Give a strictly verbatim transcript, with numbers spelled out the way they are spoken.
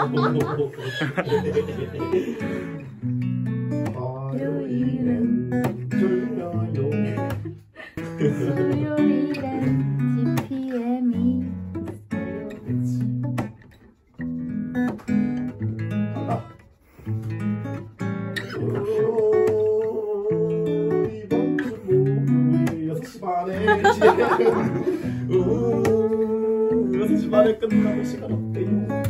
화요일은 졸려요. 수요일엔 지피엠이 이번 주 목요일 여섯 시 반에 여섯 시 반에 끝나고 시간 없대요.